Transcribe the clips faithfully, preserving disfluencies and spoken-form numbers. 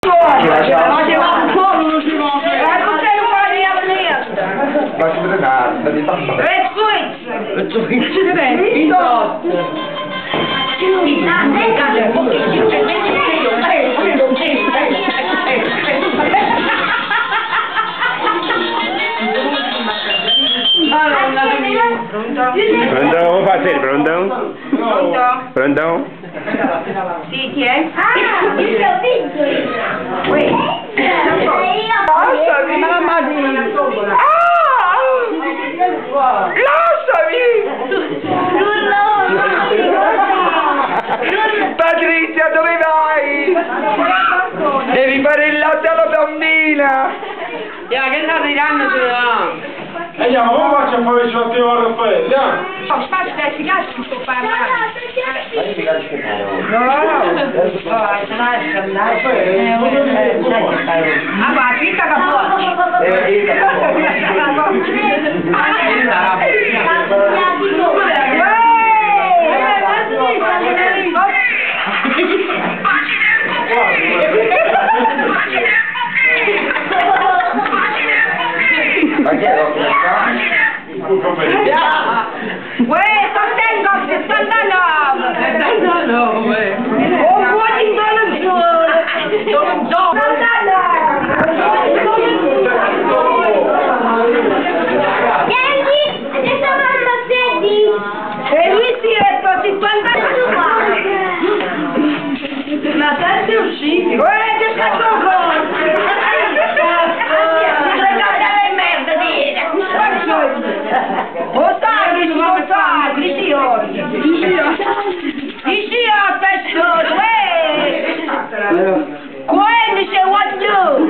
Ma ci vede nada, di tanto. Red Switch! Red Switch! Pronto? Come fa a essere? Pronto? Pronto? Pronto? Sì, chi è? Ah, io ho vinto io. Lasciami! Mamma mia! Lasciami! Patrizia, dove vai? Devi fare il latte alla bambina! Ya, che sta tirando su là? Andiamo, come faccio a fare il sottino a Raffaele? Andiamo! No, spazio, si lascia un po' parlare. No, Ah, ma fitta che fuori! Uè, contento, sessantanove! sessantanove! Un po' di soluzione! Vieni, adesso mamma sedi. E lui si è cinquantanove! Ma tanti usciti! Uè, che cazzo con? O sai, o sai, dici oggi. Dici oggi, pesco, uè! Quelli c'è what you!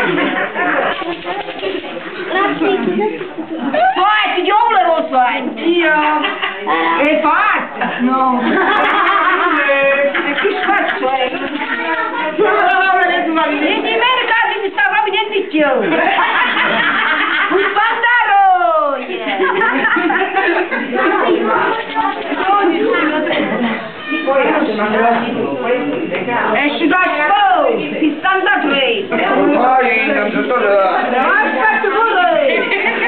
Poi, ti volevo fare! Io! E fatti! No! E che faccio? E di mercati mi sta proprio niente più! Un pantalone! Esci da spo! sessantatré! Poi, non tutto là! Aspetta pure!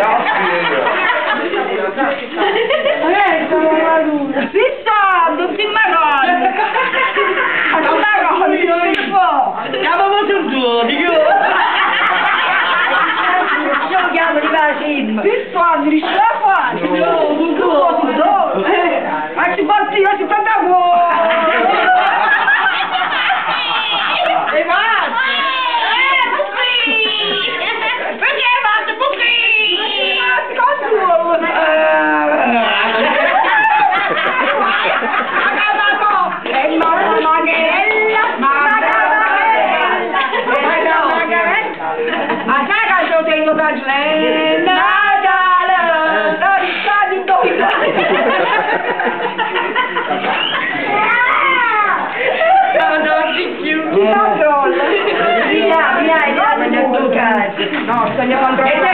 Fissa! Non ti marrone! Non marrone! Non si può! Chiamavo tutto, dico! Io chiamo di Vasim! Fissa! Mi riesci a fare? No, non posso! No! Ma ci porti io ci tanta e basta! Eh, Bucchi! Perché basta, Bucchi? Cosa? E mamma Maghella! Maghella! Ma sai che io tengo da gente?